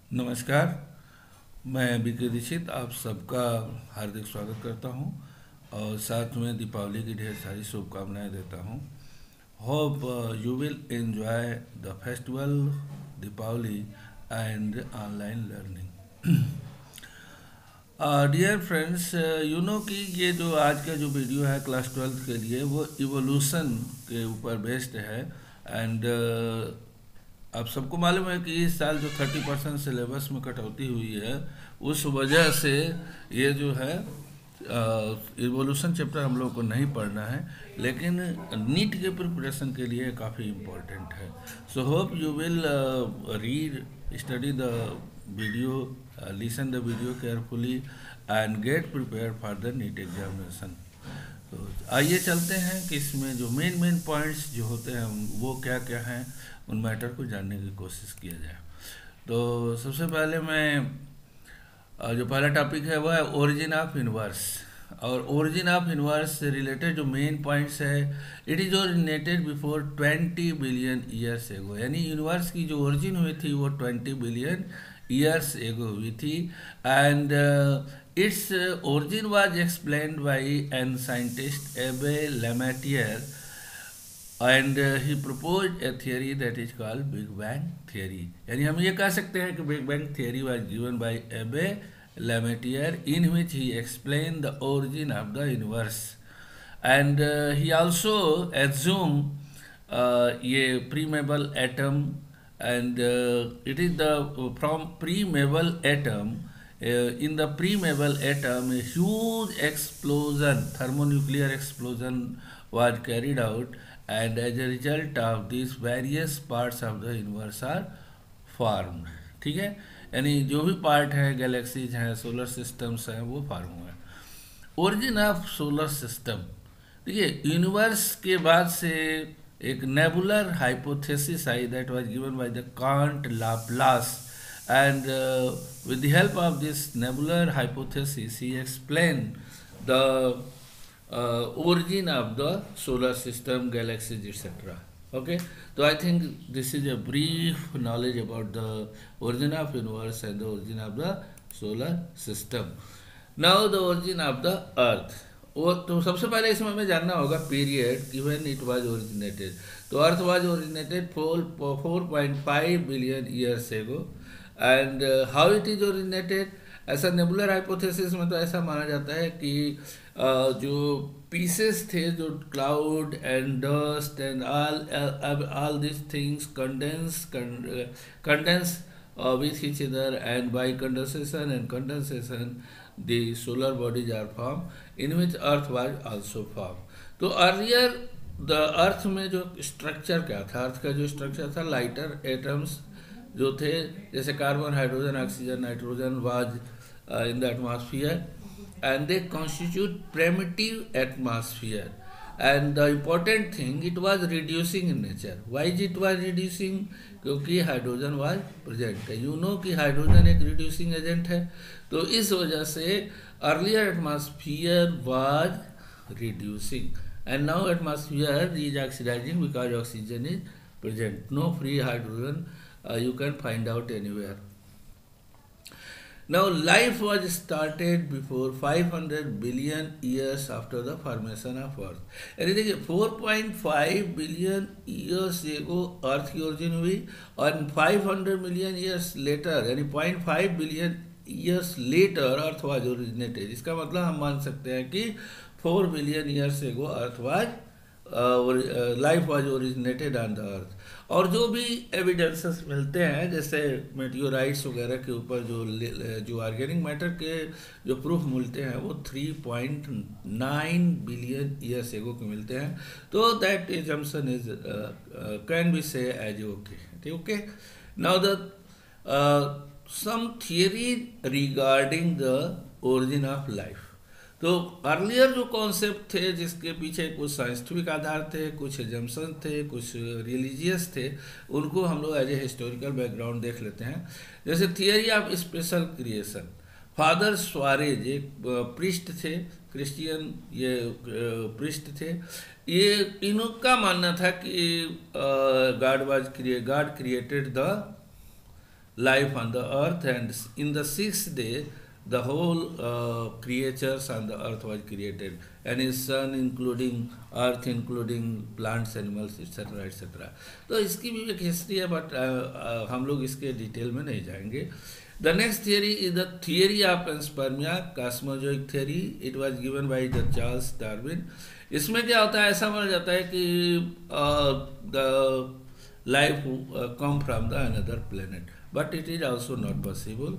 नमस्कार। मैं बीके दीक्षित आप सबका हार्दिक स्वागत करता हूं और साथ में दीपावली की ढेर सारी शुभकामनाएं देता हूं। Hope you will enjoy the festival Deepawali and online learning. Dear friends, you know कि ये जो आज का जो वीडियो है क्लास 12 के लिए वो इवोल्यूशन के ऊपर बेस्ड है। एंड आप सबको मालूम है कि इस साल जो 30% सिलेबस में कटौती हुई है उस वजह से ये जो है इवोल्यूशन चैप्टर हम लोग को नहीं पढ़ना है, लेकिन नीट के प्रिपरेशन के लिए काफ़ी इम्पोर्टेंट है। So hope you will read study the video, listen the video carefully and get prepare for the NEET examination. तो आइए चलते हैं कि इसमें जो मेन पॉइंट्स जो होते हैं वो क्या क्या हैं, उन मैटर को जानने की कोशिश किया जाए। तो सबसे पहले मैं जो पहला टॉपिक है वो है ओरिजिन ऑफ यूनिवर्स। और ओरिजिन ऑफ यूनिवर्स से रिलेटेड जो मेन पॉइंट्स है, it is originated before 20 billion years ago. यानी यूनिवर्स की जो ओरिजिन हुई थी वो 20 बिलियन ईयर्स एगो हुई थी। And its origin was explained by an scientist Abbe Lemaitre and he propose a theory that is called big bang theory. यानी हम ये कह सकते हैं कि big bang theory was given by Abbe Lemaitre in which he explain the origin of the universe. And he also assume ये primeval atom and it is the from primeval atom in the premeval atom a huge explosion, thermonuclear explosion was carried out, and as a result of this various parts of the universe are formed। ठीक है, यानी जो भी part है, galaxies हैं, solar systems हैं, वो form हुआ है। ओरिजिन ऑफ सोलर सिस्टम, देखिए यूनिवर्स के बाद से एक नेबुलर हाइपोथेसिस आई that was given by the Kant Laplace. And with the help of this nebular hypothesis, he explained the origin of the solar system, galaxies, etc. Okay, so I think this is a brief knowledge about the origin of universe and the origin of the solar system. Now the origin of the earth, वो तो सबसे पहले इसमें हमें जानना होगा period कि when it was originated. तो earth was originated 4.5 billion years ago. And how it is originated, ऐसा नेबुलर हाइपोथेसिस में तो ऐसा माना जाता है कि जो पीसेस थे, जो cloud and dust and all this things condense with each other, and by condensation and condensation the solar bodies are formed in which earth was also formed। तो अर्लियर द अर्थ में जो structure क्या था, अर्थ का जो structure था, lighter atoms जो थे, जैसे carbon, hydrogen, oxygen, nitrogen was in the atmosphere and they constitute primitive atmosphere. And the important thing, it was reducing in nature. Why it was reducing? क्योंकि हाइड्रोजन वाज प्रेजेंट है। You know कि hydrogen एक reducing agent है, तो इस वजह से earlier atmosphere was reducing and now atmosphere is oxidising because oxygen is present, no free hydrogen you can find out anywhere। Now life was started before 500 billion years after the formation of earth। यानी देखिए 4.5 billion years ago अर्थ की origin हुई और 500 million years later, यानी 0.5 billion years later earth was originated. इसका मतलब हम मान सकते हैं कि 4 billion years ago earth was life was originated on the earth. और जो भी एविडेंसेस मिलते हैं, जैसे मेटियोराइट्स वगैरह के ऊपर जो ऑर्गेनिक मैटर के जो प्रूफ मिलते हैं वो 3.9 बिलियन ईयर्स एगो के मिलते हैं। तो that assumption is can be say as okay. Okay, now the some theory regarding the origin of life. तो अर्लियर जो कॉन्सेप्ट थे, जिसके पीछे कुछ साइंटिफिक आधार थे, कुछ एजम्पशन थे, कुछ रिलीजियस थे, उनको हम लोग एज ए हिस्टोरिकल बैकग्राउंड देख लेते हैं। जैसे theory of special creation, father Suarez एक प्रिस्ट थे, क्रिश्चियन ये प्रिस्ट थे। ये इनका मानना था कि God created the life on the earth, and in the sixth day the whole creatures on the earth was created, and his son including earth, including plants, animals, etc. etc. तो इसकी भी एक हिस्ट्री है, but हम लोग इसके detail में नहीं जाएंगे. The next theory is the theory of panspermia, cosmozoic theory. It was given by the Charles Darwin. इसमें क्या होता है, ऐसा माना जाता है कि the life come from the another planet, but it is also not possible.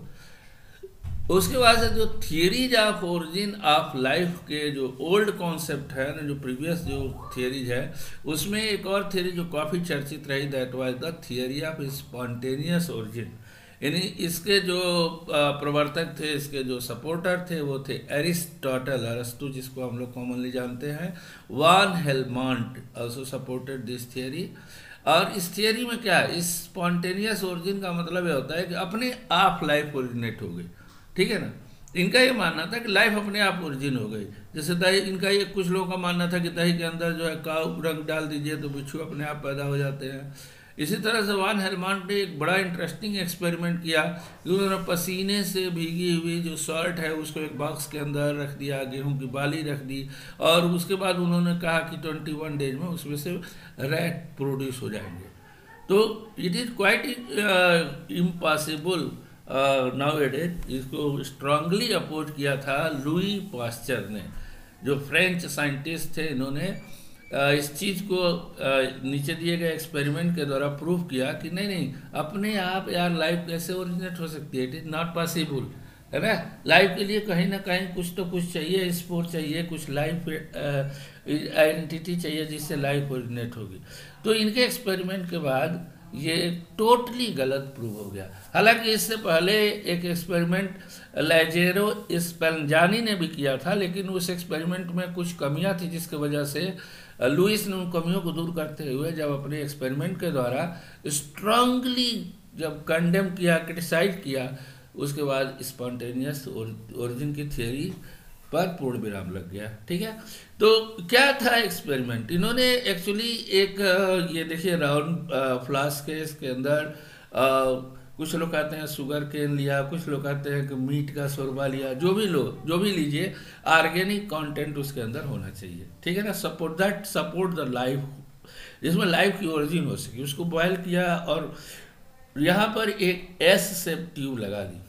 उसके बाद से जो theories of origin of life के जो ओल्ड कॉन्सेप्ट है ना, जो प्रीवियस जो थियरीज है, उसमें एक और थियरी जो काफ़ी चर्चित रही, that was the theory of spontaneous origin. यानी इसके जो प्रवर्तक थे, इसके जो सपोर्टर थे, वो थे एरिस्टोटल, अरस्तु जिसको हम लोग कॉमनली जानते हैं. Van Helmont also supported this theory. और इस थियरी में क्या है, इस स्पॉन्टेनियस ओरिजिन का मतलब ये होता है कि अपने आप लाइफ ओरिजिनेट हो गई. ठीक है ना. इनका ये मानना था कि लाइफ अपने आप ओरिजिन हो गई. जैसे दही, इनका ये कुछ लोगों का मानना था कि दही के अंदर जो है काऊ रंग डाल दीजिए तो बिच्छू अपने आप पैदा हो जाते हैं. इसी तरह से वान हेलमॉन्ट ने एक बड़ा इंटरेस्टिंग एक्सपेरिमेंट किया कि उन्होंने पसीने से भीगी हुई जो सॉल्ट है उसको एक बॉक्स के अंदर रख दिया, गेहूं की बाली रख दी, और उसके बाद उन्होंने कहा कि 21 डेज में उसमें से रैट प्रोड्यूस हो जाएंगे. तो it is quite impossible nowadays. इसको स्ट्रांगली अपोज किया था लुई पास्चर ने, जो फ्रेंच साइंटिस्ट थे. इन्होंने इस चीज़ को नीचे दिए गए एक्सपेरिमेंट के द्वारा प्रूव किया कि नहीं, अपने आप यार लाइफ कैसे ओरिजिनेट हो सकती है. इट इज़ नॉट पॉसिबल, है ना. लाइफ के लिए कहीं ना कहीं कुछ तो कुछ चाहिए, स्पोर चाहिए, कुछ लाइफ आइडेंटिटी चाहिए जिससे लाइफ ओरिजिनेट होगी. तो इनके एक्सपेरिमेंट के बाद ये टोटली गलत प्रूव हो गया. हालांकि इससे पहले एक एक्सपेरिमेंट लैजेरो स्पेल्जानी ने भी किया था, लेकिन उस एक्सपेरिमेंट में कुछ कमियां थी जिसकी वजह से लुइस ने उन कमियों को दूर करते हुए जब अपने एक्सपेरिमेंट के द्वारा स्ट्रांगली जब कंडेम किया, क्रिटिसाइज किया, उसके बाद स्पॉन्टेनियस ओरिजिन की थियरी पर पूर्ण विराम लग गया. ठीक है. तो क्या था एक्सपेरिमेंट, इन्होंने एक्चुअली एक ये देखिए राउंड फ्लास्क है, इसके अंदर कुछ लोग कहते हैं शुगर केन लिया, कुछ लोग कहते हैं कि मीट का शोरबा लिया, जो भी लीजिए, ऑर्गेनिक कंटेंट उसके अंदर होना चाहिए. ठीक है ना. सपोर्ट द लाइफ, जिसमें लाइफ की ओरिजिन हो सके. उसको बॉयल किया और यहाँ पर एक एस शेप ट्यूब लगा दी.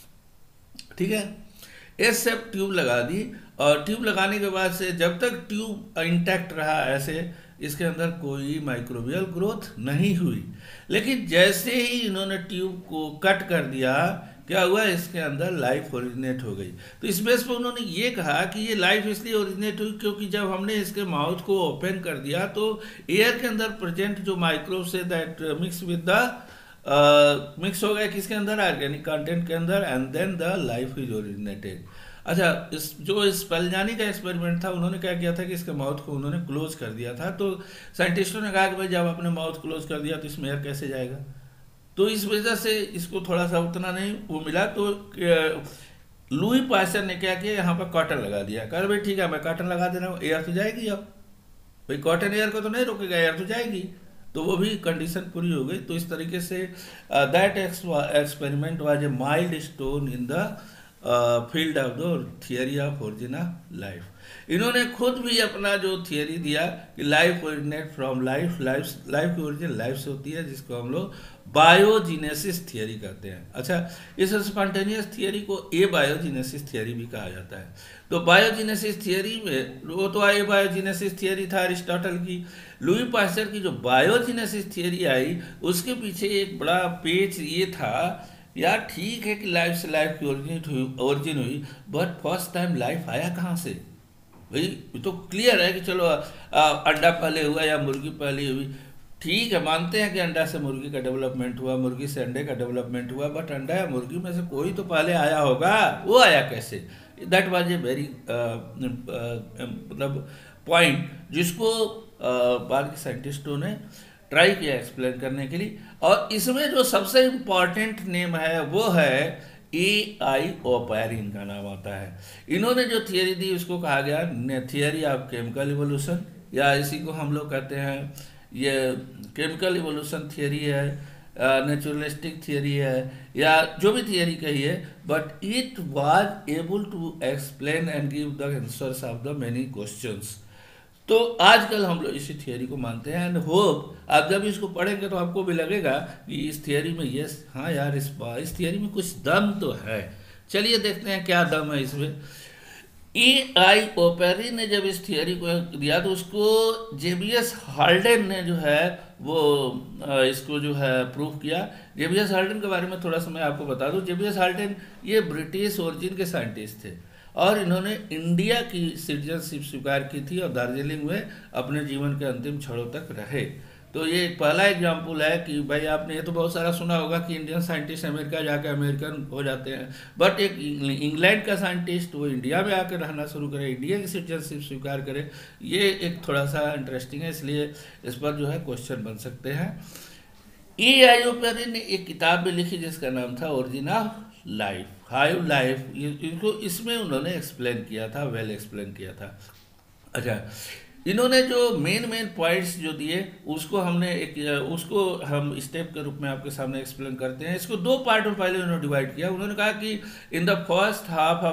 ठीक है. एस शेप ट्यूब लगा दी, और ट्यूब लगाने के बाद से जब तक ट्यूब इंटैक्ट रहा ऐसे, इसके अंदर कोई माइक्रोबियल ग्रोथ नहीं हुई. लेकिन जैसे ही इन्होंने ट्यूब को कट कर दिया, क्या हुआ, इसके अंदर लाइफ ओरिजिनेट हो गई. तो इस बेस पर उन्होंने ये कहा कि ये लाइफ इसलिए ओरिजिनेट हुई क्योंकि जब हमने इसके माउथ को ओपन कर दिया तो एयर के अंदर प्रेजेंट जो माइक्रोब्स है दैट मिक्स हो गया किसके अंदर, ऑर्गेनिक कंटेंट के अंदर, and then the life is originated. अच्छा, इस स्पेल्जानी का एक्सपेरिमेंट था, उन्होंने क्या किया था कि इसके माउथ को उन्होंने क्लोज कर दिया था. तो साइंटिस्टों ने कहा कि भाई जब आपने माउथ क्लोज कर दिया तो इसमें एयर कैसे जाएगा. तो इस वजह से इसको थोड़ा सा उतना नहीं वो मिला. तो लुई पास्चर ने क्या किया, यहाँ पर कॉटन लगा दिया. कहा भाई ठीक है, मैं कॉटन लगा दे रहा हूँ, एयर तो जाएगी. अब भाई कॉटन एयर को तो नहीं रोकेगा, एयर तो जाएगी. तो वो भी कंडीशन पूरी हो गई. तो इस तरीके से that experiment was a milestone in the field of the theory of origin of life. इन्होंने खुद भी अपना जो थियरी दिया कि लाइफ ओरिजिनेट फ्रॉम लाइफ की ओरिजिन लाइफ से होती है, जिसको हम लोग बायोजीनेसिस थियरी कहते हैं. अच्छा, इस स्पॉन्टेनियस थियरी को ए बायोजीनेसिस थियरी भी कहा जाता है. तो बायोजीनेसिस थियरी में वो तो ए बायोजीनेसिस थियरी था अरिस्टोटल की. लुई पास्चर की जो बायोजीनेसिस थियरी आई, उसके पीछे एक बड़ा पेच ये था, यार ठीक है कि लाइफ से लाइफ की ओरिजिन हुई, बट फर्स्ट टाइम लाइफ आया कहाँ से. भाई ये तो क्लियर है कि चलो अंडा पहले हुआ या मुर्गी पहले हुई. ठीक है, मानते हैं कि अंडा से मुर्गी का डेवलपमेंट हुआ, मुर्गी से अंडे का डेवलपमेंट हुआ, बट अंडा या मुर्गी में से कोई तो पहले आया होगा. वो आया कैसे, दैट वाज ए वेरी मतलब पॉइंट जिसको बाद के साइंटिस्टों ने ट्राई किया एक्सप्लेन करने के लिए. और इसमें जो सबसे इम्पॉर्टेंट नेम है वो है AI ओपैरिन का नाम आता है. इन्होंने जो थियरी दी उसको कहा गया थियरी ऑफ केमिकल इवोल्यूशन, या इसी को हम लोग कहते हैं ये केमिकल इवोल्यूशन थियरी है. नेचुरलिस्टिक थियरी है या जो भी थियरी कही है, but it was able to explain and give the answers of the many questions. तो आजकल हम लोग इसी थियरी को मानते हैं एंड होप आप जब इसको पढ़ेंगे तो आपको भी लगेगा कि इस थियरी में यस, हाँ यार, इस थियरी में कुछ दम तो है। चलिए देखते हैं क्या दम है इसमें। E.I. ओपेरी ने जब इस थियरी को दिया तो उसको जेबीएस हाल्डेन ने जो है वो इसको जो है प्रूव किया। जेबीएस हाल्डेन के बारे में थोड़ा सा मैं आपको बता दूं। जेबीएस हाल्डेन ये ब्रिटिश ओरिजिन के साइंटिस्ट थे और इन्होंने इंडिया की सिटीजनशिप स्वीकार की थी और दार्जिलिंग में अपने जीवन के अंतिम क्षणों तक रहे। तो ये एक पहला एग्जाम्पल है कि भाई आपने ये तो बहुत सारा सुना होगा कि इंडियन साइंटिस्ट अमेरिका जाके अमेरिकन हो जाते हैं, बट एक इंग्लैंड का साइंटिस्ट वो इंडिया में आकर रहना शुरू करे, इंडिया की सिटीजनशिप स्वीकार करे, ये एक थोड़ा सा इंटरेस्टिंग है, इसलिए इस पर जो है क्वेश्चन बन सकते हैं। E.I. ओपेरी ने एक किताब भी लिखी जिसका नाम था origin of life, how life, इनको इसमें उन्होंने एक्सप्लेन किया था, वेल एक्सप्लेन किया था। अच्छा, इन्होंने जो मेन पॉइंट्स जो दिए उसको उसको हम स्टेप के रूप में आपके सामने एक्सप्लेन करते हैं। इसको दो पार्ट में पहले उन्होंने डिवाइड किया। उन्होंने कहा कि in the first half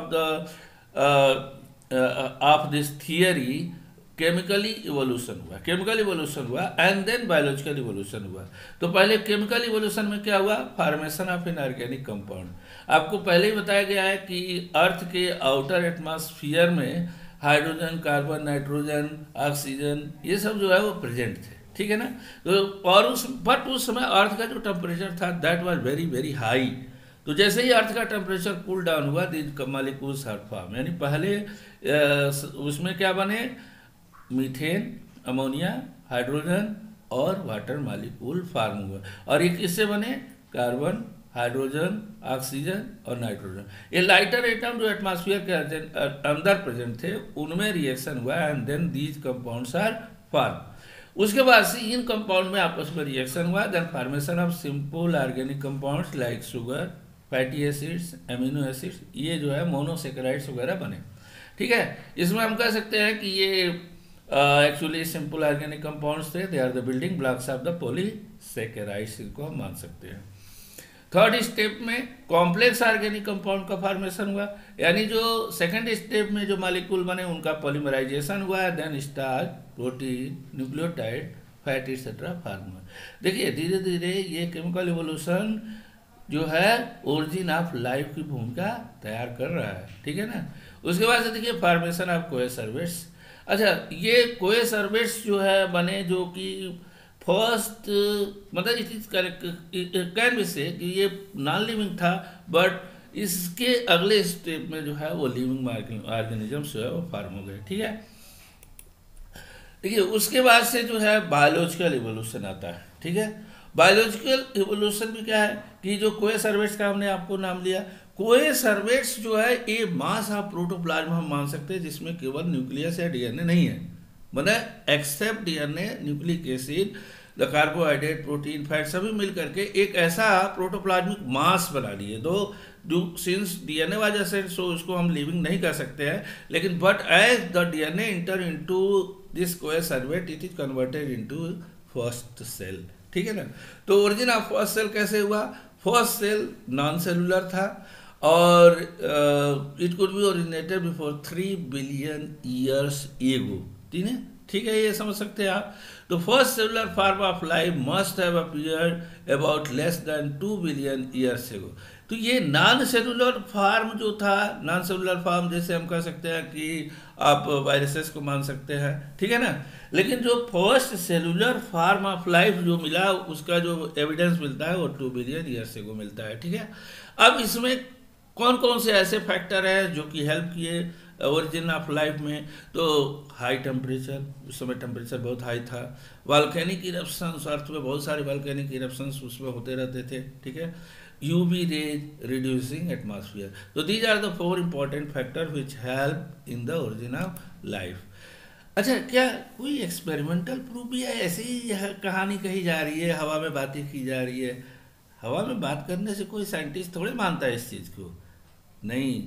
of this theory chemically evolution हुआ एंड देन बायोलॉजिकल इवोल्यूशन हुआ। तो पहले केमिकल इवोल्यूशन में क्या हुआ, formation of an organic compound. आपको पहले ही बताया गया है कि अर्थ के आउटर एटमॉस्फेयर में हाइड्रोजन, कार्बन, नाइट्रोजन, ऑक्सीजन, ये सब जो है वो प्रेजेंट थे, ठीक है ना। तो और उस समय अर्थ का जो टेम्परेचर था that was very very high. तो जैसे ही अर्थ का टेम्परेचर कूल डाउन हुआ दीज मॉलिक्यूल्स आर फॉर्म, यानी पहले उसमें क्या बने, मीथेन, अमोनिया, हाइड्रोजन और वाटर मॉलिक्यूल फॉर्म हुआ। और ये किससे बने, कार्बन, हाइड्रोजन, ऑक्सीजन और नाइट्रोजन। ये लाइटर एटम जो एटमॉस्फेयर के अंदर प्रेजेंट थे उनमें रिएक्शन हुआ and then these compounds are form. उसके बाद से इन कंपाउंड में आपस में रिएक्शन हुआ, then formation of simple organic compounds like sugar, fatty acids, amino acids, ये जो है मोनोसेकेराइड्स वगैरह बने, ठीक है। इसमें हम कह सकते हैं कि ये एक्चुअली सिंपल ऑर्गेनिक कंपाउंड्स थे, they are the building blocks of the polysaccharides, इनको हम मान सकते हैं। थर्ड स्टेप में कॉम्प्लेक्स ऑर्गेनिक कंपाउंड का फॉर्मेशन हुआ, यानी जो सेकंड स्टेप में जो मॉलिक्यूल बने उनका पॉलीमराइजेशन हुआ, then starch, protein, nucleotide, fat etcetera form हुआ। देखिए धीरे धीरे ये केमिकल इवोल्यूशन जो है ओरिजिन ऑफ लाइफ की भूमिका तैयार कर रहा है, ठीक है ना। उसके बाद से देखिए फॉर्मेशन ऑफ कोएसर्वेट्स। अच्छा, ये कोएसर्वेट्स जो है बने जो कि फर्स्ट मतलब इट इज कैन बी से कि ये नॉन लिविंग था, बट इसके अगले स्टेप में जो है वो लिविंग ऑर्गेनिजम्स जो है वो फॉर्म हो गए, ठीक है। देखिए उसके बाद से जो है बायोलॉजिकल इवोल्यूशन आता है, ठीक है। बायोलॉजिकल इवोल्यूशन में क्या है कि जो कोएसर्वेट्स का हमने आपको नाम लिया, कोएसर्वेट्स जो है ये मास ऑफ प्रोटोप्लाज्म हम मान सकते हैं जिसमें केवल न्यूक्लियस या डीएनए नहीं है, मतलब except DNA, nucleic acid, the carbohydrate, protein, fat सभी मिल करके एक ऐसा प्रोटोप्लाज्मिक मास बना लिए। दो सिंस डीएनए वजह से सो उसको हम लिविंग नहीं कर सकते हैं, लेकिन but as the DNA enter into this coacervate it is converted into first cell, ठीक है ना। तो ओरिजिन ऑफ फर्स्ट सेल कैसे हुआ, फर्स्ट सेल नॉन सेलुलर था और it could be originated before 3 billion years ago, ठीक है, ये समझ सकते हैं आप। तो first cellular form of life must have appeared about less than 2 billion years ago. तो ये नॉन सेलुलर फॉर्म जो था, नॉन सेलुलर फॉर्म जैसे हम कह सकते हैं कि आप वायरसेस को मान सकते हैं, ठीक है ना। लेकिन जो first cellular form of life जो मिला उसका जो एविडेंस मिलता है वो 2 बिलियन ईयर्स एगो मिलता है, ठीक है। अब इसमें कौन कौन से ऐसे फैक्टर हैं जो कि हेल्प किए ओरिजिन ऑफ लाइफ में, तो हाई टेम्परेचर, उस समय टेम्परेचर बहुत हाई था, वॉल्केनिक इरप्शंस, अर्थ में बहुत सारे वॉल्केनिक इरप्शंस उसमें होते रहते थे, ठीक है। यूवी रेज रिड्यूसिंग एटमॉस्फेयर, तो these are the 4 important factor which help in the origin of life. अच्छा, क्या कोई एक्सपेरिमेंटल प्रूफ भी है, ऐसी ही कहानी कही जा रही है, हवा में बातें की जा रही है? हवा में बात करने से कोई साइंटिस्ट थोड़े मानता है इस चीज़ को, नहीं।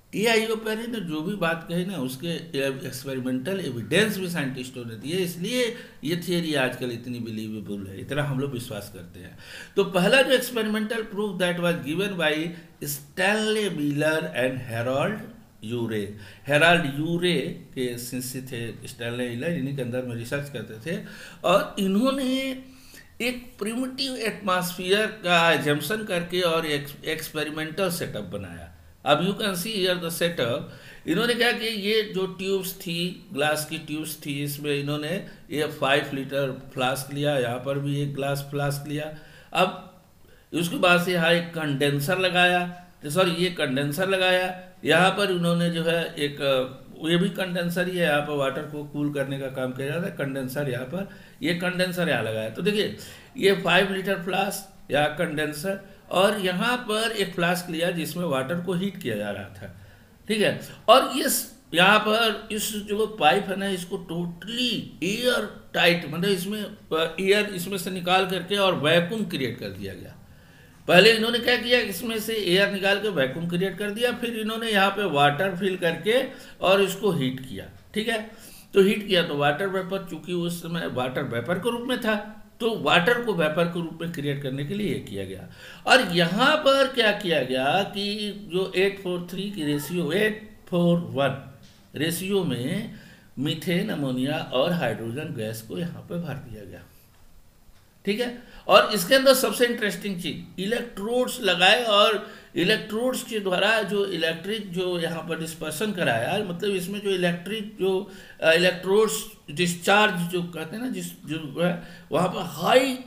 एआईओपेरिन ने जो भी बात कही ना, उसके एक्सपेरिमेंटल एविडेंस भी साइंटिस्टों ने दिए, इसलिए ये थियरी आजकल इतनी बिलीवेबल है, इतना हम लोग विश्वास करते हैं। तो पहला जो experimental proof that was given by Stanley Miller and Harold Urey. Harold Urey के शिष्य थे स्टैनले मिलर, इन्हीं के अंदर में रिसर्च करते थे, और इन्होंने एक प्रिमिटिव एटमॉस्फेयर का एजम्पशन करके और एक्सपेरिमेंटल सेटअप बनाया। अब you can see here the setup. इन्होंने क्या कि ये जो ट्यूब्स थी, ग्लास की ट्यूब्स थी, इसमें इन्होंने ये 5 लीटर फ्लास्क लिया, यहाँ पर भी एक ग्लास फ्लास्क लिया। अब उसके बाद से यहाँ एक कंडेंसर लगाया, सॉरी ये कंडेंसर लगाया, यहाँ पर उन्होंने जो है एक ये भी कंडेंसर ही है, यहाँ पर वाटर को कूल करने का काम किया जाता है। कंडेंसर यहाँ पर, ये कंडेंसर यहाँ लगाया। तो देखिए ये 5 लीटर फ्लास्क या कंडेंसर, और यहाँ पर एक फ्लास्क लिया जिसमें वाटर को हीट किया जा रहा था, ठीक है। और इस यहाँ पर इस जो पाइप है ना, इसको टोटली एयर टाइट, मतलब इसमें एयर इसमें से निकाल करके और वैक्यूम क्रिएट कर दिया गया। पहले इन्होंने क्या किया, इसमें से एयर निकाल के वैक्यूम क्रिएट कर दिया, फिर इन्होंने यहाँ पे वाटर फिल करके और इसको हीट किया, ठीक है। तो हीट किया तो वाटर वेपर, चूंकि उस समय वाटर वेपर के रूप में था, तो वाटर को वेपर के रूप में क्रिएट करने के लिए ये किया गया। और यहाँ पर क्या किया गया कि जो 8:3 की रेशियो, 8:1 रेशियो में मीथेन, अमोनिया और हाइड्रोजन गैस को यहाँ पे भर दिया गया, ठीक है। और इसके अंदर सबसे इंटरेस्टिंग चीज, इलेक्ट्रोड्स लगाए, और इलेक्ट्रोड्स के द्वारा जो इलेक्ट्रिक जो यहाँ पर डिस्पर्सन कराया, मतलब इसमें जो इलेक्ट्रिक जो इलेक्ट्रोड्स डिस्चार्ज जो कहते हैं ना, जिस जो है वहाँ पर हाई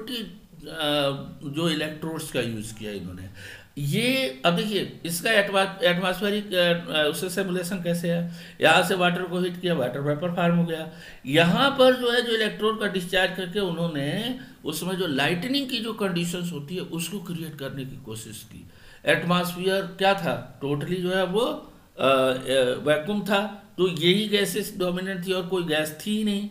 वोल्टेज जो इलेक्ट्रोड्स का यूज़ किया इन्होंने। ये अब देखिए इसका एटमॉस्फेरिक उससे सिमुलेशन कैसे है, यहाँ से वाटर को हीट किया, वाटर वेपर फॉर्म हो गया। यहाँ पर जो है जो इलेक्ट्रोड का डिस्चार्ज करके उन्होंने उसमें जो लाइटनिंग की जो कंडीशंस होती है उसको क्रिएट करने की कोशिश की। एटमॉस्फेयर क्या था, टोटली जो है वो वैक्यूम था, तो यही गैसेस डोमिनेंट थी और कोई गैस थी ही नहीं।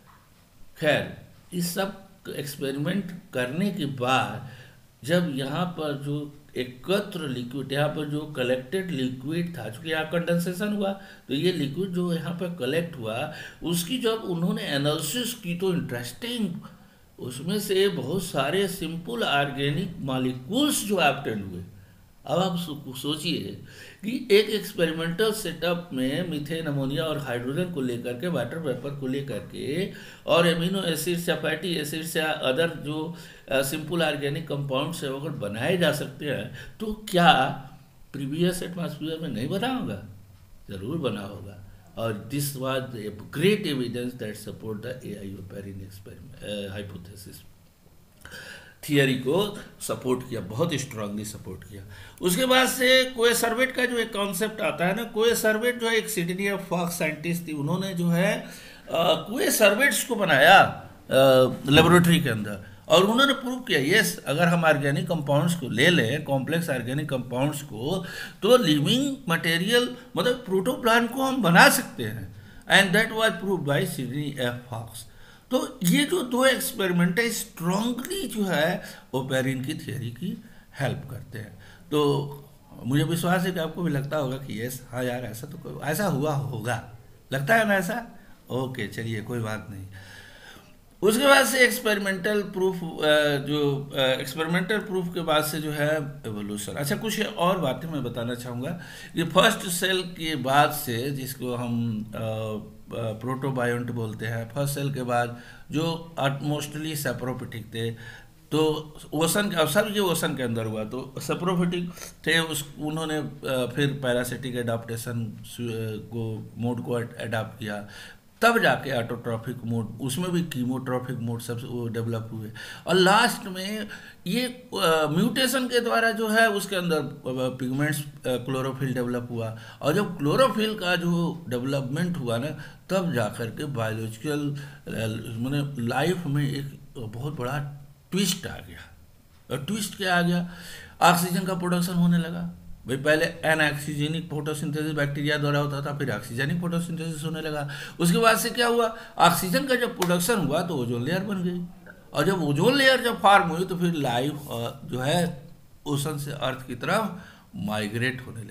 खैर इस सब एक्सपेरिमेंट करने के बाद जब यहाँ पर जो एकत्र लिक्विड, यहाँ पर जो कलेक्टेड लिक्विड था, चूँकि यहाँ कंडेंसेशन हुआ, तो ये लिक्विड जो यहाँ पर कलेक्ट हुआ, उसकी जब उन्होंने एनालिसिस की तो इंटरेस्टिंग, उसमें से बहुत सारे सिंपल ऑर्गेनिक मॉलिक्यूल्स जो ऑब्टेन हुए। अब आप सोचिए कि एक एक्सपेरिमेंटल सेटअप में मीथेन, अमोनिया और हाइड्रोजन को लेकर के, वाटर वेपर को लेकर के, और एमिनो एसिड्स या फैटी एसिड्स या अदर जो सिंपल ऑर्गेनिक कंपाउंड्स है अगर बनाए जा सकते हैं, तो क्या प्रीवियस एटमॉस्फेयर में नहीं बना होगा? ज़रूर बना होगा। और this was a great evidence that support the A I Oparin experiment hypothesis, theory को सपोर्ट किया, बहुत स्ट्रांगली सपोर्ट किया। उसके बाद से कोएसर्वेट का जो एक कॉन्सेप्ट आता है ना, कोएसर्वेट जो है एक सिडनी ऑफ फॉक्स साइंटिस्ट थी, उन्होंने जो है कोएसर्वेट्स को बनाया लेबोरेटरी के अंदर, और उन्होंने प्रूव किया यस अगर हम ऑर्गेनिक कंपाउंड्स को ले लें, कॉम्प्लेक्स ऑर्गेनिक कंपाउंड्स को, तो लिविंग मटेरियल मतलब प्रोटोप्लान को हम बना सकते हैं, and that was prove by Sidney F Fox. तो ये जो दो एक्सपेरिमेंट है स्ट्रांगली जो है ओपेरिन की थियरी की हेल्प करते हैं। तो मुझे विश्वास है कि आपको भी लगता होगा कि यस हाँ यार ऐसा तो ऐसा हुआ होगा, लगता है ना ऐसा? ओके चलिए कोई बात नहीं। उसके बाद से एक्सपेरिमेंटल प्रूफ जो एक्सपेरिमेंटल प्रूफ के बाद से जो है एवोल्यूशन। अच्छा कुछ और बातें मैं बताना चाहूँगा कि फर्स्ट सेल के बाद से, जिसको हम प्रोटोबायोंट बोलते हैं, फर्स्ट सेल के बाद जो मोस्टली सेप्रोफिटिक थे, तो ओशन के सब ये ओशन के अंदर हुआ, तो सेप्रोफिटिक थे, उस उन्होंने फिर पैरासिटिक एडाप्टेशन को मोड को अडाप्ट किया, तब जाके ऑटोट्रॉफिक मोड, उसमें भी कीमोट्रॉफिक मोड सब वो डेवलप हुए, और लास्ट में ये म्यूटेशन के द्वारा जो है उसके अंदर पिगमेंट्स क्लोरोफिल डेवलप हुआ, और जब क्लोरोफिल का जो डेवलपमेंट हुआ ना, तब जाकर के बायोलॉजिकल मैंने लाइफ में एक बहुत बड़ा ट्विस्ट आ गया। और ट्विस्ट क्या आ गया? ऑक्सीजन का प्रोडक्शन होने लगा। भाई पहले एनऑक्सीजेनिक फोटोसिंथेसिस बैक्टीरिया द्वारा होता था, फिर ऑक्सीजनिक फोटोसिंथेसिस होने लगा। उसके बाद से क्या हुआ? ऑक्सीजन का जब प्रोडक्शन हुआ तो ओजोन लेयर बन गई, और जब ओजोन लेयर जब फॉर्म हुई तो फिर लाइफ जो है ओशन से अर्थ की तरफ माइग्रेट होने लगी।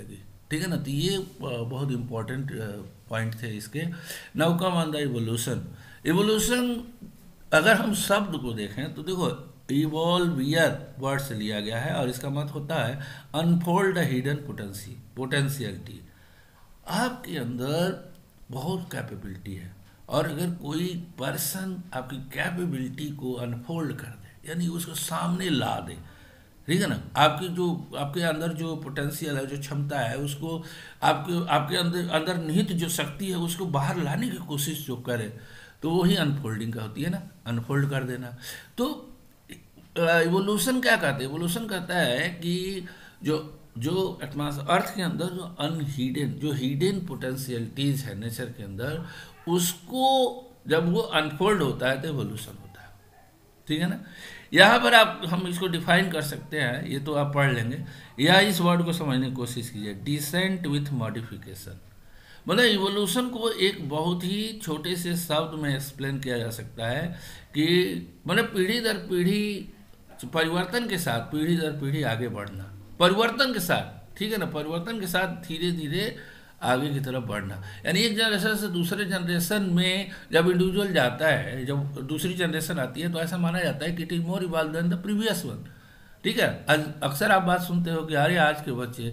ठीक है ना। तो ये बहुत इंपॉर्टेंट पॉइंट थे इसके। Now come on the evolution. Evolution अगर हम शब्द को देखें तो देखो, इवॉल्वियर वर्ड से लिया गया है और इसका मतलब होता है अनफोल्ड हिडन पोटेंशियलिटी। आपके अंदर बहुत कैपेबिलिटी है, और अगर कोई पर्सन आपकी कैपेबिलिटी को अनफोल्ड कर दे, यानी उसको सामने ला दे, ठीक है ना, आपके अंदर जो पोटेंशियल है, जो क्षमता है, उसको आपके अंदर अंदर निहित जो शक्ति है उसको बाहर लाने की कोशिश जो करे, तो वही अनफोल्डिंग का होती है ना, अनफोल्ड कर देना। तो इवोल्यूशन क्या कहते हैं? इवोल्यूशन कहता है कि जो जो एटमॉस्फेयर अर्थ के अंदर जो अनहिडन, जो हिडन पोटेंशियलिटीज है नेचर के अंदर, उसको जब वो अनफोल्ड होता है तो इवोल्यूशन होता है। ठीक है ना। यहाँ पर हम इसको डिफाइन कर सकते हैं, ये तो आप पढ़ लेंगे, या इस वर्ड को समझने की कोशिश कीजिए, डिसेंट विथ मॉडिफिकेशन। मतलब इवोल्यूशन को एक बहुत ही छोटे से शब्द में एक्सप्लेन किया जा सकता है कि मतलब पीढ़ी दर पीढ़ी परिवर्तन के साथ, पीढ़ी दर पीढ़ी आगे बढ़ना, परिवर्तन के साथ, ठीक है ना, परिवर्तन के साथ धीरे धीरे आगे की तरफ बढ़ना। यानी एक जनरेशन से दूसरे जनरेशन में जब इंडिविजुअल जाता है, जब दूसरी जनरेशन आती है, तो ऐसा माना जाता है कि it is more evolve than the previous one. ठीक है। अक्सर आप बात सुनते हो कि अरे आज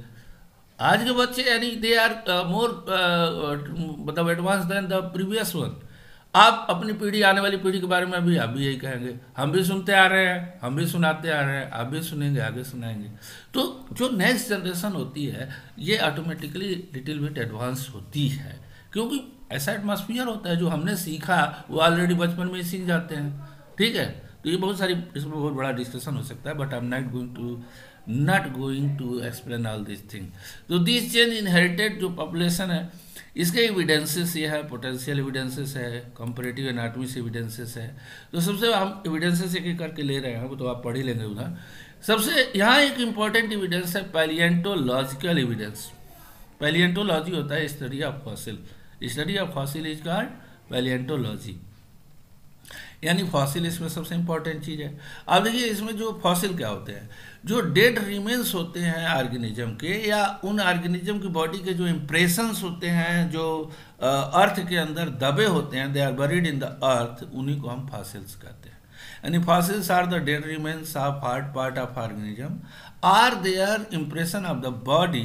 के बच्चे यानी दे आर मोर मतलब advance than the previous one. आप अपनी पीढ़ी, आने वाली पीढ़ी के बारे में भी आप भी यही कहेंगे, हम भी सुनते आ रहे हैं, हम भी सुनाते आ रहे हैं, आप भी सुनेंगे, आगे सुनाएंगे। तो जो नेक्स्ट जनरेशन होती है ये ऑटोमेटिकली लिटिल बिट एडवांस होती है, क्योंकि ऐसा एटमॉस्फियर होता है जो हमने सीखा वो ऑलरेडी बचपन में ही सीख जाते हैं। ठीक है। तो ये बहुत सारी, इसमें बहुत बड़ा डिस्कशन हो सकता है, but I am not going to explain all this thing. तो दिस चेंज इनहेरिटेड जो पॉपुलेशन है, इसके एविडेंसेस ये है, पोटेंशियल एविडेंसेस है, कंपैरेटिव एनाटॉमी से एविडेंसेस है। तो सबसे हम एविडेंसेस एक एक करके ले रहे हैं, वो तो आप पढ़ ही लेंगे उधर। सबसे यहाँ एक इम्पॉर्टेंट एविडेंस है पैलिएंटोलॉजिकल एविडेंस। पैलिएंटोलॉजी होता है study of fossil. Study of fossil is called palaeontology, यानी फॉसिल इसमें सबसे इंपॉर्टेंट चीज़ है। अब देखिए इसमें जो फॉसिल क्या होते हैं, जो डेड रिमेन्स होते हैं ऑर्गेनिज्म के, या उन ऑर्गेनिज्म की बॉडी के जो इम्प्रेशंस होते हैं, जो अर्थ के अंदर दबे होते हैं, they are buried in the earth, उन्हीं को हम फॉसिल्स कहते हैं। यानी fossils are the dead remains of hard part of organism, or their impression of the body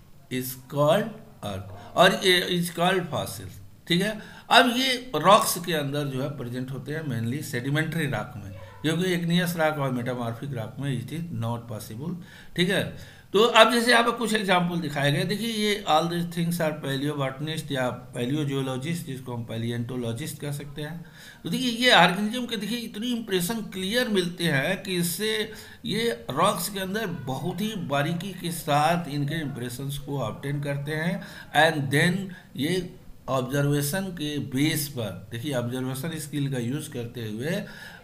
is called earth, और इज कॉल्ड फॉसिल्स। ठीक है। अब ये रॉक्स के अंदर जो है प्रेजेंट होते हैं, मेनली सेडिमेंट्री रॉक में, क्योंकि इग्नियस रॉक और मेटामॉर्फिक रॉक में इट इज नॉट पॉसिबल। ठीक है। तो अब जैसे यहाँ पर कुछ एग्जाम्पल दिखाए गए, देखिए ये all this things are palaeobotanist या पैलियोजियोलॉजिस्ट, जिसको हम पैलिएंटोलॉजिस्ट कह सकते हैं। तो देखिए ये ऑर्गेनिज्म के देखिए इतनी इंप्रेशन क्लियर मिलते हैं कि इससे ये रॉक्स के अंदर बहुत ही बारीकी के साथ इनके इंप्रेशंस को ऑब्टेन करते हैं, एंड देन ये ऑब्जर्वेशन के बेस पर, देखिए ऑब्जर्वेशन स्किल का यूज़ करते हुए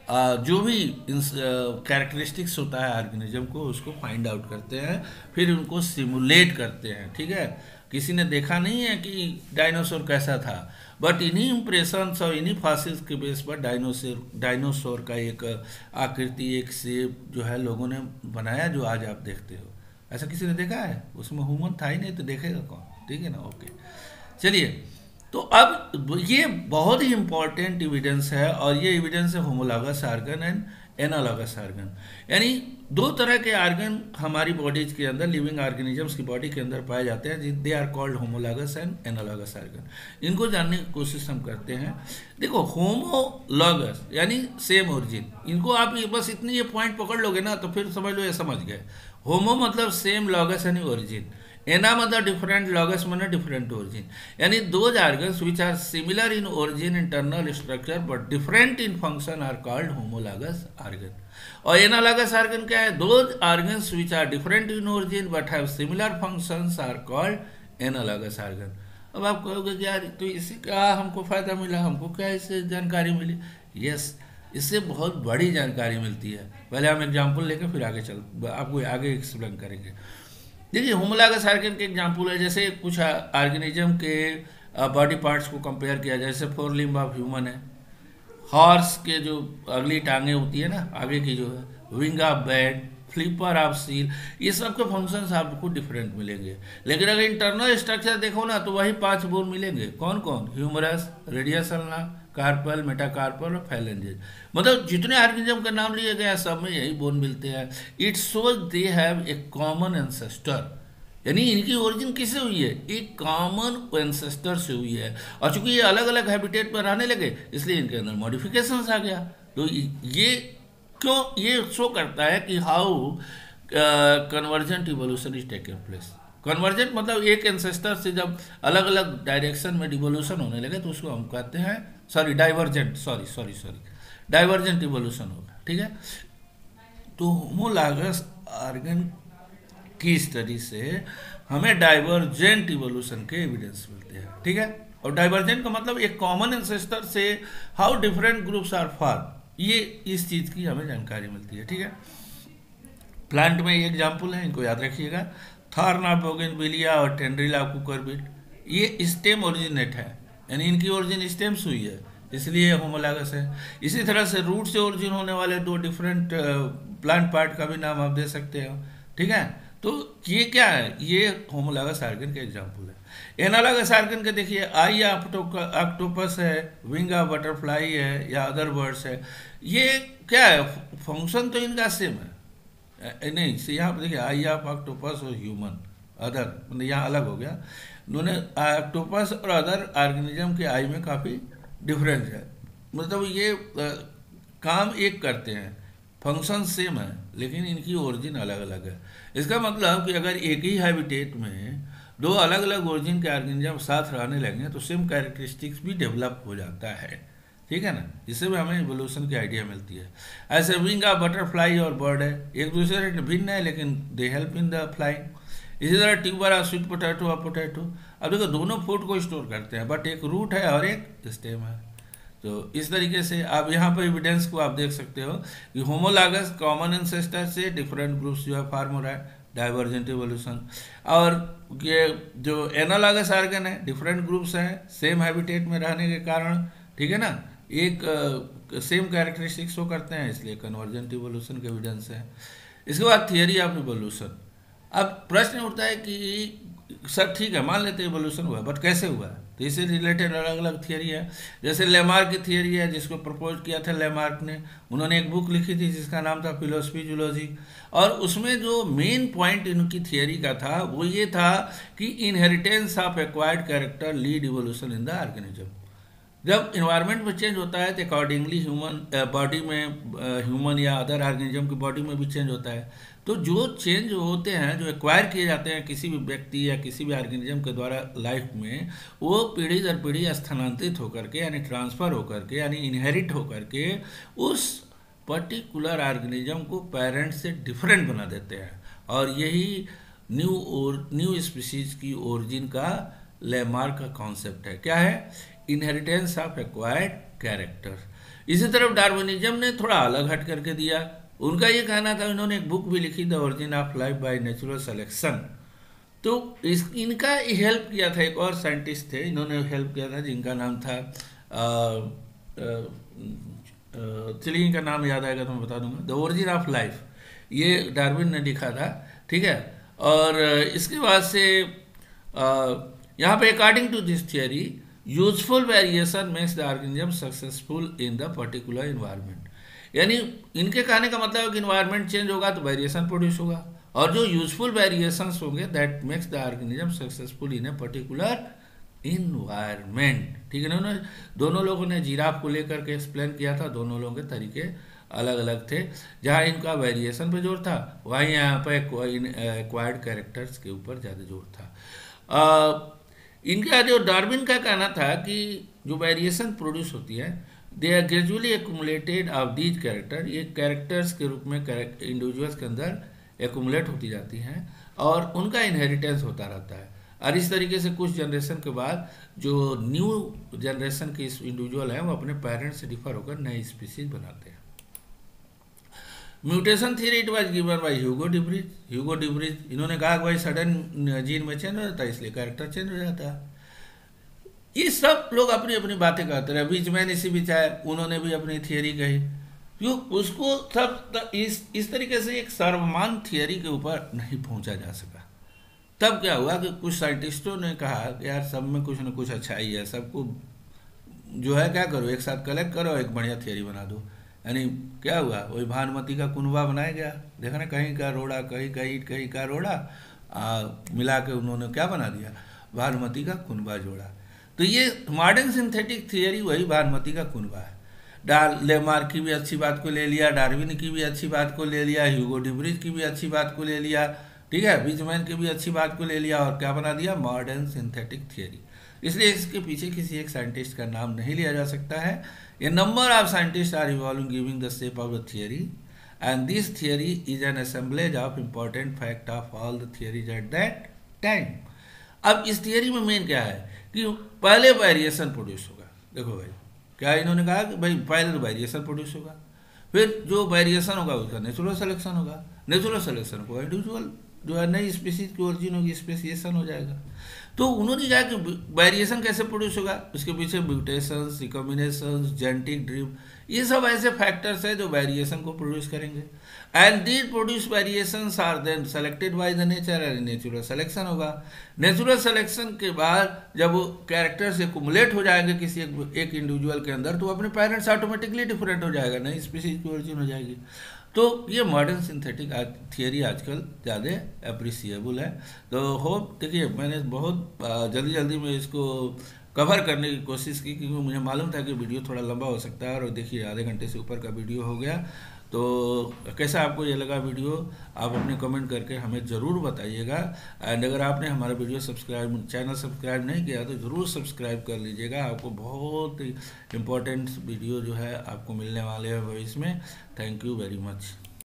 जो भी कैरेक्टरिस्टिक्स होता है ऑर्गेनिज्म को, उसको फाइंड आउट करते हैं, फिर उनको सिमुलेट करते हैं। ठीक है। किसी ने देखा नहीं है कि डायनासोर कैसा था, बट इन्हीं इंप्रेशंस और इन्हीं फॉसिल्स के बेस पर डायनासोर का एक आकृति, एक शेप जो है लोगों ने बनाया, जो आज आप देखते हो। ऐसा किसी ने देखा है? उसमें ह्यूमन था ही नहीं, तो देखेगा कौन? ठीक है ना। ओके, चलिए। तो अब ये बहुत ही इंपॉर्टेंट एविडेंस है, और ये एविडेंस है homologous organ and analogous organ. यानी दो तरह के ऑर्गन हमारी बॉडीज के अंदर, लिविंग ऑर्गेनिजम्स की बॉडी के अंदर पाए जाते हैं, they are called homologous and analogous organ. इनको जानने की कोशिश हम करते हैं। देखो होमोलॉगस यानी सेम ओरिजिन, इनको आप बस इतनी ये पॉइंट पकड़ लोगे ना तो फिर समझ लो ये समझ गए। होमो मतलब सेम, लॉगस यानी ओरिजिन, एना मतलब डिफरेंट, लॉगस मतलब डिफरेंट ओरिजिन। यानी those organs which are similar in origin, internal structure but different in function are called homologous organ. और एनालॉगस ऑर्गन क्या है? Those organs which are different in origin but have similar functions are called analogous organ. अब आप कहोगे कि यार तो इससे क्या हमको फायदा मिला, हमको क्या इससे जानकारी मिली? यस, इससे बहुत बड़ी जानकारी मिलती है। पहले हम एग्जाम्पल लेके फिर आगे आपको आगे एक्सप्लेन करेंगे। देखिए होमोलॉगस ऑर्गन के एग्जाम्पल है, जैसे कुछ ऑर्गेनिज्म के बॉडी पार्ट्स को कंपेयर किया जाए, जैसे फोर लिम्ब ऑफ ह्यूमन है, हॉर्स के जो अगली टांगें होती है ना आगे की जो है, wing of bat, flipper of seal, ये सब के फंक्शंस आपको डिफरेंट मिलेंगे। लेकिन अगर इंटरनल स्ट्रक्चर देखो ना तो वही 5 बोन मिलेंगे। कौन कौन? Humerus, radius ulna, carpal, metacarpal और फैलेंजेस। मतलब जितने ऑर्गेनिज्म का नाम लिए गए हैं सब में यही बोन मिलते हैं। It shows they have a common ancestor, यानी इनकी ओरिजिन किससे हुई है? एक कॉमन एंसेस्टर से हुई है। और चूंकि ये अलग अलग हैबिटेट में रहने लगे इसलिए इनके अंदर मॉडिफिकेशंस आ गया। तो ये क्यों ये शो करता है कि how convergent evolution is taking place. Convergent मतलब एक एंसेस्टर से जब अलग अलग डायरेक्शन में डिवोल्यूशन होने लगे तो उसको हम कहते हैं डाइवर्जेंट, सॉरी डाइवर्जेंट इवोल्यूशन होगा। ठीक है, तो होमोलॉगस ऑर्गन की स्टडी से हमें डाइवर्जेंट इवोल्यूशन के एविडेंस मिलते हैं। ठीक है, और डाइवर्जेंट का मतलब एक कॉमन एंसेस्टर से how different groups are form, ये इस चीज़ की हमें जानकारी मिलती है। ठीक है, प्लांट में ये एग्जाम्पल है, इनको याद रखिएगा, थॉर्न ऑफ बोगेनविलिया और टेंड्रिला कुकुरबिट। ये स्टेम ओरिजिनेट है, यानी इनकी ओरिजिन स्टेम से हुई है इसलिए होमोलॉगस है। इसी तरह से रूट से ओरिजिन होने वाले 2 डिफरेंट प्लांट पार्ट का भी नाम आप दे सकते हो। ठीक है, तो ये क्या है? ये होमोलॉगस ऑर्गन के एग्जाम्पल है। एनालॉगस ऑर्गन के देखिए, आई ऑक्टोपस है, विंग ऑफ बटरफ्लाई है या अदर बर्ड्स है। ये क्या है? फंक्शन तो इनका सेम है। नहीं, यहाँ पर देखिए आई ऑफ ऑक्टोपस और ह्यूमन अदर, मतलब यहाँ अलग हो गया। उन्होंने ऑक्टोपस और अदर ऑर्गेनिज्म के आई में काफ़ी डिफरेंस है। मतलब ये काम एक करते हैं, फंक्शन सेम है लेकिन इनकी ओरिजिन अलग अलग है। इसका मतलब कि अगर एक ही हैबिटेट में 2 अलग अलग ओरिजिन के ऑर्गेनिज्म साथ रहने लगे तो सेम कैरेक्टरिस्टिक्स भी डेवलप हो जाता है। ठीक है ना, इससे भी हमें इवोल्यूशन की आइडिया मिलती है। ऐसे विंग ऑफ बटरफ्लाई और बर्ड है, एक दूसरे से भिन्न है लेकिन they help in the flying. इसी तरह ट्यूबर ऑफ स्वीट पोटैटो और पोटैटो, अब देखो दोनों फूड को स्टोर करते हैं बट एक रूट है और एक स्टेम है। तो इस तरीके से आप यहाँ पर एविडेंस को आप देख सकते हो कि होमोलॉगस कॉमन एंसेस्टर से डिफरेंट ग्रुप्स जो है फॉर्म हो रहा है, डाइवर्जेंट इवोल्यूशन। और ये जो एनालॉगस ऑर्गन है, डिफरेंट ग्रुप्स हैं सेम हैबिटेट में रहने के कारण, ठीक है ना, एक सेम कैरेक्टरिस्टिक्स शो करते हैं इसलिए कन्वर्जेंट इवोल्यूशन के एविडेंस है। इसके बाद थियरी ऑफ इवोल्यूशन। अब प्रश्न उठता है कि सर ठीक है मान लेते हैं इवोल्यूशन हुआ बट कैसे हुआ है? तो इससे रिलेटेड अलग अलग थियरी है। जैसे लेमार्क की थियरी है जिसको प्रपोज किया था लेमार्क ने, उन्होंने एक बुक लिखी थी जिसका नाम था फिलोसफी जूलॉजी। और उसमें जो मेन पॉइंट इनकी थियरी का था वो ये था कि inheritance of acquired character lead evolution in the organism. जब इन्वायरमेंट में चेंज होता है तो अकॉर्डिंगली ह्यूमन बॉडी में ह्यूमन या अदर ऑर्गेनिज्म की बॉडी में भी चेंज होता है। तो जो चेंज होते हैं, जो एक्वायर किए जाते हैं किसी भी व्यक्ति या किसी भी ऑर्गेनिज्म के द्वारा लाइफ में, वो पीढ़ी दर पीढ़ी स्थानांतरित होकर के यानी ट्रांसफ़र होकर के यानी इनहेरिट होकर के उस पर्टिकुलर ऑर्गेनिज्म को पेरेंट से डिफरेंट बना देते हैं। और यही न्यू स्पीशीज की ओरिजिन का लेमार्क का कॉन्सेप्ट है। क्या है? Inheritance of acquired character. इसी तरफ डार्विनिज्म ने थोड़ा अलग हट करके दिया। उनका ये कहना था, इन्होंने एक बुक भी लिखी the origin of life by natural selection. तो इनका हेल्प किया था एक और साइंटिस्ट थे, इन्होंने हेल्प किया था जिनका नाम था चलिए इनका नाम याद आएगा तो मैं बता दूंगा, द ओरिजिन ऑफ लाइफ, ये डार्विन ने लिखा था। ठीक है, और इसके बाद से यहाँ पे according to this theory useful variation makes the organism successful in the particular environment. यानी इनके कहने का मतलब है कि इन्वायरमेंट चेंज होगा तो वेरिएशन प्रोड्यूस होगा, और जो यूजफुल वेरिएशंस होंगे that makes the organism successful in a particular environment. ठीक है ना, उन्होंने दोनों लोगों ने जिराफ को लेकर के एक्सप्लेन किया था, दोनों लोगों के तरीके अलग अलग थे। जहाँ इनका वेरिएशन पे जोर था वहीं यहाँ पर एक्वायर्ड कैरेक्टर्स के ऊपर ज़्यादा जोर था। इनका जो डार्विन का कहना था कि जो वेरिएशन प्रोड्यूस होती है they are gradually accumulated of these character, ये कैरेक्टर्स के रूप में इंडिविजुअल्स के अंदर एक्यूमुलेट होती जाती हैं और उनका इनहेरिटेंस होता रहता है। और इस तरीके से कुछ जनरेशन के बाद जो न्यू जनरेशन के इंडिविजुअल हैं वो अपने पेरेंट्स से डिफर होकर नई स्पीसीज बनाते हैं। Mutation theory it was given by Hugo de Vries. इन्होंने कहा कि भाई सडन जीन में चेंज हो जाता है इसलिए कैरेक्टर चेंज हो जाता है। ये सब लोग अपनी अपनी बातें कहते रहे, बीच में इसी बीच आए, उन्होंने भी अपनी थियरी कही। जो उसको सब इस तरीके से एक सर्वमान्य थियरी के ऊपर नहीं पहुंचा जा सका। तब क्या हुआ कि कुछ साइंटिस्टों ने कहा कि यार सब में कुछ न कुछ अच्छाई है, सबको जो है क्या करो, एक साथ कलेक्ट करो, एक बढ़िया थियरी बना दो। यानी क्या हुआ, वही भानुमति का कुनबा बनाया गया। देखा ना, कहीं का रोड़ा, कहीं का ईंट, कहीं का रोड़ा, मिला के उन्होंने क्या बना दिया, भानुमति का कुनबा जोड़ा। तो ये मॉडर्न सिंथेटिक थियरी वही भानुमति का कुनबा है। लेमार्क की भी अच्छी बात को ले लिया, डार्विन की भी अच्छी बात को ले लिया, ह्यूगो डिब्रिज की भी अच्छी बात को ले लिया, ठीक है, बीजमैन की भी अच्छी बात को ले लिया, और क्या बना दिया, मॉडर्न सिंथेटिक थियरी। इसलिए इसके पीछे किसी एक साइंटिस्ट का नाम नहीं लिया जा सकता है। A number of scientist are evolving giving the shape of the theory, and this theory is an assemblage of important fact of all the theories at that time. अब इस थियरी में मेन क्या है कि पहले वेरिएशन प्रोड्यूस होगा। देखो भाई, क्या इन्होंने कहा कि भाई पहले वेरिएशन प्रोड्यूस होगा, फिर जो वेरिएशन होगा उसका नेचुरल सिलेक्शन होगा, नेचुरल सिलेक्शन को इंडिविजुअल जो है नई स्पीसीज की ओरिजिन होगी, स्पेसिएशन हो जाएगा। तो उन्होंने कहा कि वेरिएशन कैसे प्रोड्यूस होगा, उसके पीछे म्यूटेशंस, रिकॉम्बिनेशंस, जेनेटिक ड्रिफ्ट, ये सब ऐसे फैक्टर्स हैं जो वेरिएशन को प्रोड्यूस करेंगे। And these produce variations are then selected by the nature, and natural selection होगा। नेचुरल सिलेक्शन के बाद जब वो कैरेक्टर्स एक्युमुलेट हो जाएंगे किसी एक इंडिविजुअल के अंदर, तो अपने पेरेंट्स ऑटोमेटिकली डिफरेंट हो जाएगा, नई स्पीसीज की ओरिजिन हो जाएगी। तो ये मॉडर्न सिंथेटिक थियरी आजकल ज़्यादा अप्रिसिएबल है। तो होप, देखिए मैंने बहुत जल्दी जल्दी में इसको कवर करने की कोशिश की, क्योंकि मुझे मालूम था कि वीडियो थोड़ा लंबा हो सकता है, और देखिए आधे घंटे से ऊपर का वीडियो हो गया। तो कैसा आपको ये लगा वीडियो, आप अपने कमेंट करके हमें ज़रूर बताइएगा। एंड अगर आपने हमारा वीडियो चैनल सब्सक्राइब नहीं किया तो ज़रूर सब्सक्राइब कर लीजिएगा। आपको बहुत इम्पोर्टेंट वीडियो जो है आपको मिलने वाले हैं भविष्य में। Thank you very much.